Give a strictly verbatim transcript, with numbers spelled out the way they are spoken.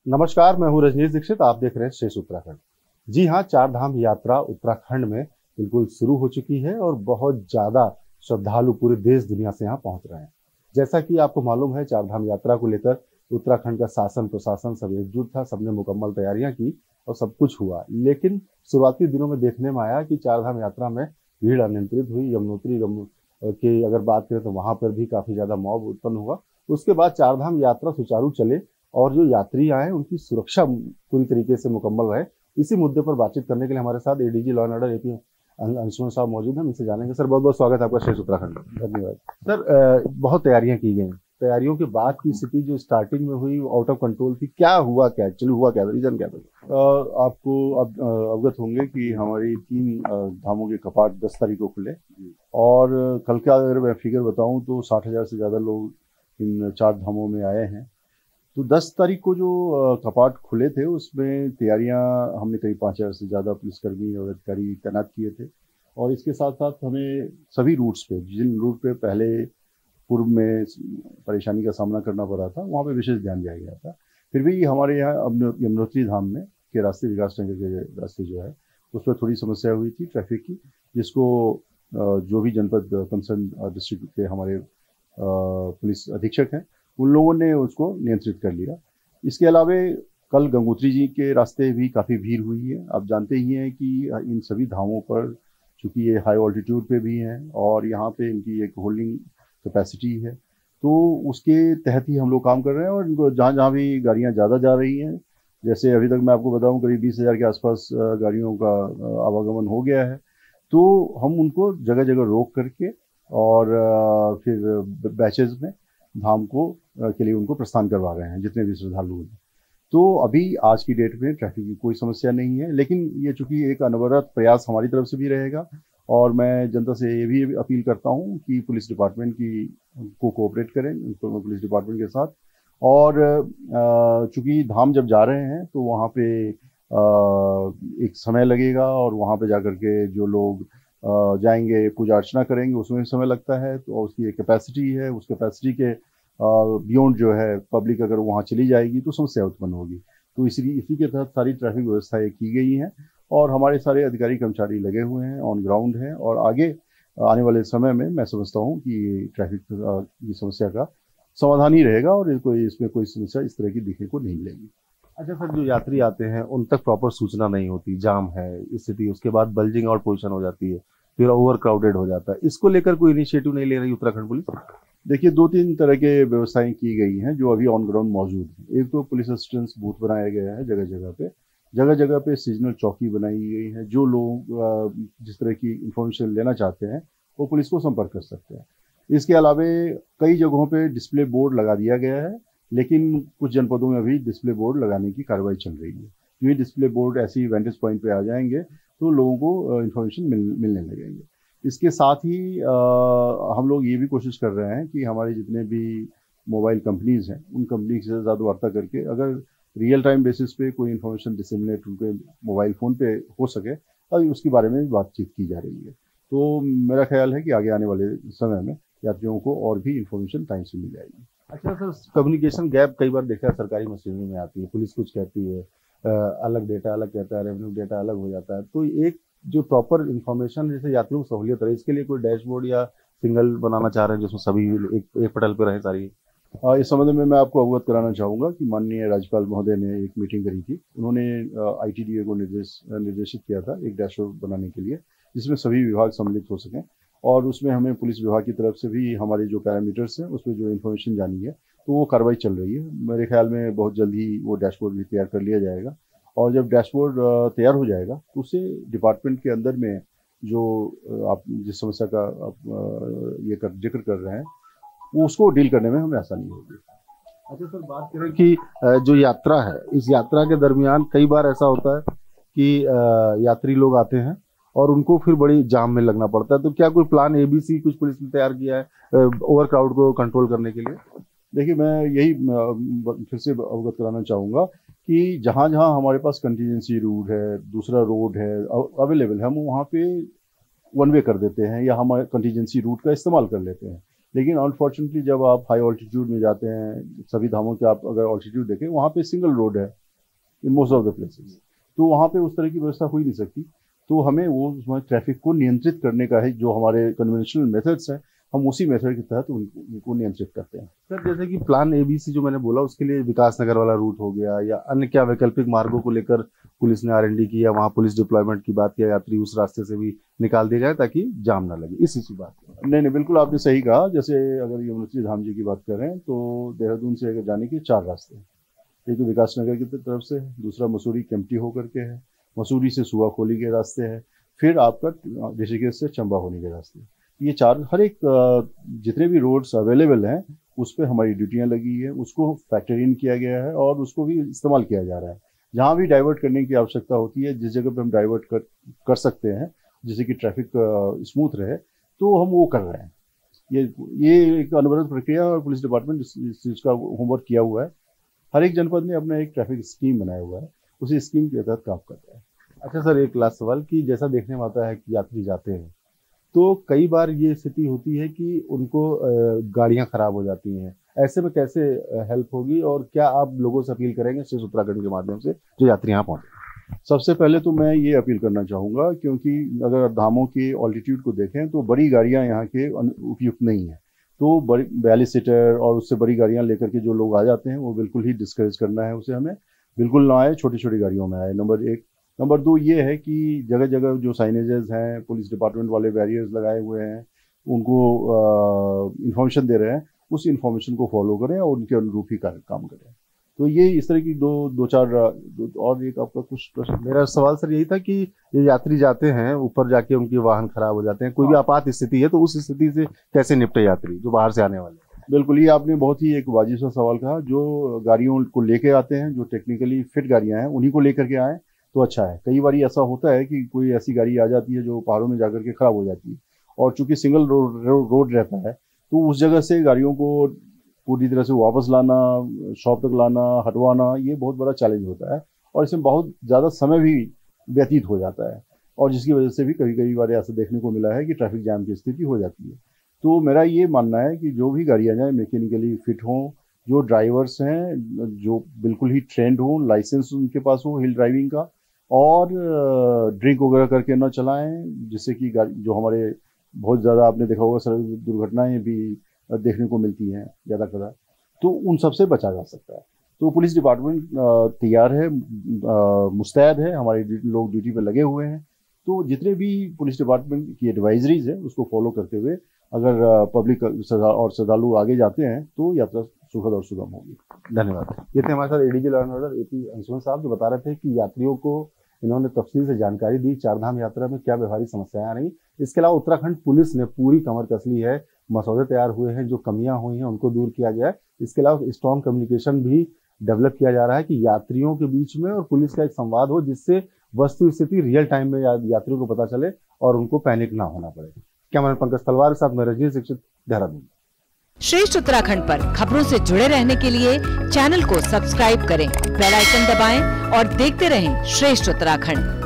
नमस्कार, मैं हूँ रजनीश दीक्षित। आप देख रहे हैं शेष उत्तराखंड। जी हाँ, चार धाम यात्रा उत्तराखंड में बिल्कुल शुरू हो चुकी है और बहुत ज़्यादा श्रद्धालु पूरे देश दुनिया से यहाँ पहुँच रहे हैं। जैसा कि आपको मालूम है, चार धाम यात्रा को लेकर उत्तराखंड का शासन प्रशासन सब एकजुट था, सबने मुकम्मल तैयारियां की और सब कुछ हुआ। लेकिन शुरुआती दिनों में देखने में आया कि चार धाम यात्रा में भीड़ अनियंत्रित हुई। यमुनोत्री यमु की अगर बात करें तो वहाँ पर भी काफ़ी ज़्यादा मॉब उत्पन्न हुआ। उसके बाद चार धाम यात्रा सुचारू चले और जो यात्री आए उनकी सुरक्षा पूरी तरीके से मुकम्मल रहे। इसी मुद्दे पर बातचीत करने के लिए हमारे साथ ADG law and order AP Anshuman साहब मौजूद हैं। इनसे जानेंगे। सर, बहुत बहुत स्वागत है आपका शेष उत्तराखंड में। धन्यवाद। सर, अ, बहुत तैयारियां की गई। तैयारियों के बाद की स्थिति जो स्टार्टिंग में हुई आउट ऑफ कंट्रोल थी, क्या हुआ, क्या एक्चुअली हुआ, क्या रीजन क्या था? अ, आपको अब अ, अवगत होंगे कि हमारी तीन अ, धामों के कपाट दस तारीख को खुले और कल का अगर मैं फिगर बताऊं तो साठ हजार से ज़्यादा लोग इन चार धामों में आए हैं। तो दस तारीख को जो अ, कपाट खुले थे उसमें तैयारियां हमने करीब पाँच हजार से ज़्यादा पुलिसकर्मी और अधिकारी तैनात किए थे और इसके साथ साथ हमें सभी रूट्स पे, जिन रूट पे पहले पूर्व में परेशानी का सामना करना पड़ा था, वहाँ पे विशेष ध्यान दिया गया था। फिर भी हमारे यहाँ अब यमुनोत्री धाम में के रास्ते, विकास नगर के रास्ते जो है उस पर थोड़ी समस्या हुई थी ट्रैफिक की, जिसको जो भी जनपद कंसर्न डिस्ट्रिक्ट के हमारे पुलिस अधीक्षक हैं उन लोगों ने उसको नियंत्रित कर लिया। इसके अलावा कल गंगोत्री जी के रास्ते भी काफ़ी भीड़ हुई है। आप जानते ही हैं कि इन सभी धामों पर चूँकि ये हाई ऑल्टीट्यूड पे भी हैं और यहाँ पे इनकी एक होल्डिंग कैपेसिटी है, तो उसके तहत ही हम लोग काम कर रहे हैं। और इनको जहाँ जहाँ भी गाड़ियाँ ज़्यादा जा रही हैं, जैसे अभी तक मैं आपको बताऊं करीब बीस हज़ार के आसपास गाड़ियों का आवागमन हो गया है, तो हम उनको जगह जगह रोक करके और फिर बैचेज में धाम को के लिए उनको प्रस्थान करवा रहे हैं जितने भी श्रद्धालु हैं। तो अभी आज की डेट में ट्रैफिक की कोई समस्या नहीं है, लेकिन ये चूँकि एक अनवरत प्रयास हमारी तरफ से भी रहेगा और मैं जनता से ये भी अपील करता हूँ कि पुलिस डिपार्टमेंट की को कोऑपरेट करें पुलिस डिपार्टमेंट के साथ। और चूँकि धाम जब जा रहे हैं तो वहाँ पे एक समय लगेगा और वहाँ पे जाकर के जो लोग जाएंगे पूजा अर्चना करेंगे उसमें भी समय लगता है, तो उसकी एक कैपेसिटी है, उस कैपेसिटी के बियॉन्ड जो है पब्लिक अगर वहाँ चली जाएगी तो समस्या उत्पन्न होगी। तो इसी इसी के तहत सारी ट्रैफिक व्यवस्थाएं की गई हैं और हमारे सारे अधिकारी कर्मचारी लगे हुए हैं, ऑन ग्राउंड हैं और आगे आने वाले समय में मैं समझता हूँ कि ट्रैफिक की समस्या का समाधान ही रहेगा और कोई इसमें कोई समस्या इस तरह की दिखने को नहीं मिलेगी। अच्छा सर, जो यात्री आते हैं उन तक प्रॉपर सूचना नहीं होती, जाम है स्थिति, उसके बाद बल्जिंग और पोजीशन हो जाती है, फिर ओवर क्राउडेड हो जाता है, इसको लेकर कोई इनिशिएटिव नहीं ले रही उत्तराखंड पुलिस? देखिए, दो तीन तरह के व्यवस्थाएं की गई हैं जो अभी ऑन ग्राउंड मौजूद हैं। एक तो पुलिस असिस्टेंस बूथ बनाया गया है जगह जगह पे, जगह जगह पे सीजनल चौकी बनाई गई है। जो लोग जिस तरह की इंफॉर्मेशन लेना चाहते हैं वो पुलिस को संपर्क कर सकते हैं। इसके अलावा कई जगहों पे डिस्प्ले बोर्ड लगा दिया गया है, लेकिन कुछ जनपदों में अभी डिस्प्ले बोर्ड लगाने की कार्रवाई चल रही है। जो ये डिस्प्ले बोर्ड ऐसी वेंटेज पॉइंट पे आ जाएंगे तो लोगों को इन्फॉर्मेशन मिल, मिलने लगेंगे। इसके साथ ही आ, हम लोग ये भी कोशिश कर रहे हैं कि हमारे जितने भी मोबाइल कंपनीज हैं उन कंपनी से ज़्यादा वार्ता करके अगर रियल टाइम बेसिस पे कोई इन्फॉर्मेशन डिसमिनेट उनके मोबाइल फ़ोन पे हो सके अभी उसके बारे में बातचीत की जा रही है। तो मेरा ख्याल है कि आगे आने वाले समय में यात्रियों को और भी इन्फॉर्मेशन टाइम से मिल जाएगी। अच्छा सर, कम्युनिकेशन गैप कई बार देखा है सरकारी मशीनरी में आती है, पुलिस कुछ कहती है, आ, अलग डेटा अलग कहता है, रेवेन्यू डेटा अलग हो जाता है। तो एक जो प्रॉपर इन्फॉर्मेशन जैसे यात्रियों को सहूलियत रहे, इसके लिए कोई डैशबोर्ड या सिंगल बनाना चाह रहे हैं जिसमें सभी एक, एक पटल पर रहे सारी? हाँ, इस संबंध में मैं आपको अवगत कराना चाहूँगा कि माननीय राज्यपाल महोदय ने एक मीटिंग करी थी। उन्होंने आईटीडीए को निर्देश निर्देशित किया था एक डैशबोर्ड बनाने के लिए जिसमें सभी विभाग सम्मिलित हो सकें और उसमें हमें पुलिस विभाग की तरफ से भी हमारे जो पैरामीटर्स हैं उसमें जो इन्फॉर्मेशन जानी है तो वो कार्रवाई चल रही है। मेरे ख्याल में बहुत जल्द ही वो डैशबोर्ड भी तैयार कर लिया जाएगा और जब डैशबोर्ड तैयार हो जाएगा तो उसे डिपार्टमेंट के अंदर में जो आप जिस समस्या का आप ये कर जिक्र कर रहे हैं वो उसको डील करने में हमें आसानी होगी। अच्छा सर, बात करें कि जो यात्रा है, इस यात्रा के दरमियान कई बार ऐसा होता है कि यात्री लोग आते हैं और उनको फिर बड़ी जाम में लगना पड़ता है, तो क्या कोई प्लान एबीसी कुछ पुलिस ने तैयार किया है ओवर क्राउड को कंट्रोल करने के लिए? देखिए, मैं यही फिर से अवगत कराना चाहूँगा कि जहाँ जहाँ हमारे पास कंटीजेंसी रूट है, दूसरा रोड है अवेलेबल है, हम वहाँ पे वन वे कर देते हैं या हमारे कंटीजेंसी रूट का इस्तेमाल कर लेते हैं। लेकिन अनफॉर्चुनेटली जब आप हाई ऑल्टीट्यूड में जाते हैं, सभी धामों के आप अगर ऑल्टीट्यूड देखें, वहाँ पे सिंगल रोड है in most of the places, तो वहाँ पे उस तरह की व्यवस्था हो ही नहीं सकती। तो हमें वो उसमें ट्रैफिक को नियंत्रित करने का है, जो हमारे कन्वेंशनल मेथड्स हैं, हम उसी मेथड के तहत उनको, उनको नियंत्रित करते हैं। सर जैसे कि प्लान ए बी सी जो मैंने बोला, उसके लिए विकास नगर वाला रूट हो गया, या अन्य क्या वैकल्पिक मार्गों को लेकर पुलिस ने आर एन डी की, या वहाँ पुलिस डिप्लॉयमेंट की बात किया, यात्री उस रास्ते से भी निकाल दिया जाए ताकि जाम ना लगे, इस इसी बात की। नहीं नहीं, बिल्कुल आपने सही कहा। जैसे अगर यमुनोत्री धाम जी की बात करें तो देहरादून से अगर जाने के चार रास्ते हैं। एक तो विकास नगर की तरफ से, दूसरा मसूरी केम्प्टी होकर के है, मसूरी से सुवाखोली के रास्ते हैं, फिर आपका ऋषिकेश से चंबा होने के रास्ते। ये चार, हर एक जितने भी रोड्स अवेलेबल हैं उस पर हमारी ड्यूटियां लगी है, उसको फैक्टर इन किया गया है और उसको भी इस्तेमाल किया जा रहा है। जहाँ भी डाइवर्ट करने की आवश्यकता होती है, जिस जगह पे हम डाइवर्ट कर कर सकते हैं जिससे कि ट्रैफिक स्मूथ रहे, तो हम वो कर रहे हैं। ये ये एक अनवरत प्रक्रिया और पुलिस डिपार्टमेंट इस चीज़ का होमवर्क किया हुआ है। हर एक जनपद ने अपना एक ट्रैफिक स्कीम बनाया हुआ है, उसी स्कीम के तहत काम करता है। अच्छा सर, एक लास्ट सवाल कि जैसा देखने में आता है कि यात्री जाते हैं तो कई बार ये स्थिति होती है कि उनको गाड़ियां खराब हो जाती हैं, ऐसे में कैसे हेल्प होगी और क्या आप लोगों से अपील करेंगे श्रेष्ठ उत्तराखंड के माध्यम से जो यात्री यहाँ पहुँचे? सबसे पहले तो मैं ये अपील करना चाहूँगा, क्योंकि अगर धामों के ऑल्टीट्यूड को देखें तो बड़ी गाड़ियाँ यहाँ के उपयुक्त नहीं है। तो बड़ी बयालीस सीटर और उससे बड़ी गाड़ियाँ लेकर के जो लोग आ जाते हैं वो बिल्कुल ही डिस्करेज करना है, उसे हमें बिल्कुल ना आए, छोटी छोटी गाड़ियों में आए, नंबर एक। नंबर दो ये है कि जगह जगह जो साइनेजेस हैं, पुलिस डिपार्टमेंट वाले बैरियर्स लगाए हुए हैं, उनको इन्फॉर्मेशन दे रहे हैं, उस इन्फॉर्मेशन को फॉलो करें और उनके अनुरूप ही काम करें। तो ये इस तरह की दो दो चार दो, और एक आपका कुछ प्रश्न? मेरा सवाल सर यही था कि ये यात्री जाते हैं, ऊपर जाके उनके वाहन खराब हो जाते हैं, कोई भी आपात स्थिति है, तो उस स्थिति से कैसे निपटे यात्री जो बाहर से आने वाले? बिल्कुल, ये आपने बहुत ही एक वाजिब सा सवाल कहा। जो गाड़ियों को लेके आते हैं, जो टेक्निकली फिट गाड़ियाँ हैं, उन्हीं को लेकर के आएँ तो अच्छा है। कई बार ऐसा होता है कि कोई ऐसी गाड़ी आ जाती है जो पहाड़ों में जाकर के खराब हो जाती है, और चूंकि सिंगल रोड रोड रहता है तो उस जगह से गाड़ियों को पूरी तरह से वापस लाना, शॉप तक लाना, हटवाना, ये बहुत बड़ा चैलेंज होता है और इसमें बहुत ज़्यादा समय भी व्यतीत हो जाता है, और जिसकी वजह से भी कभी कभी बार ऐसा देखने को मिला है कि ट्रैफिक जाम की स्थिति हो जाती है। तो मेरा ये मानना है कि जो भी गाड़ियाँ जाएँ मैकेनिकली फिट हों, जो ड्राइवर्स हैं जो बिल्कुल ही ट्रेंड हों, लाइसेंस उनके पास हो हिल ड्राइविंग का, और ड्रिंक वगैरह करके ना चलाएं, जिससे कि गाड़ी जो हमारे बहुत ज़्यादा आपने देखा होगा सड़क दुर्घटनाएं भी देखने को मिलती हैं ज़्यादा कदा, तो उन सब से बचा जा सकता है। तो पुलिस डिपार्टमेंट तैयार है, मुस्तैद है, हमारे लोग ड्यूटी पे लगे हुए हैं। तो जितने भी पुलिस डिपार्टमेंट की एडवाइजरीज है उसको फॉलो करते हुए अगर पब्लिक और श्रद्धालु आगे जाते हैं तो यात्रा सुखद और सुगम होगी। धन्यवाद। ये थे हमारे साथ ADG law and order AP Anshuman साहब, जो बता रहे थे कि यात्रियों को इन्होंने तफसील से जानकारी दी चारधाम यात्रा में क्या व्यवहारिक समस्याएं आ रही। इसके अलावा उत्तराखंड पुलिस ने पूरी कमर कस ली है, मसौदे तैयार हुए हैं, जो कमियां हुई हैं उनको दूर किया गया है। इसके अलावा स्ट्रॉन्ग कम्युनिकेशन भी डेवलप किया जा रहा है कि यात्रियों के बीच में और पुलिस का एक संवाद हो, जिससे वस्तु स्थिति रियल टाइम में यात्रियों को पता चले और उनको पैनिक ना होना पड़े। कैमरामैन पंकज तलवार के साथ मैं रजनीश दीक्षित, देहरादून। श्रेष्ठ उत्तराखंड पर खबरों से जुड़े रहने के लिए चैनल को सब्सक्राइब करें, बेल आइकन दबाएं और देखते रहें श्रेष्ठ उत्तराखंड।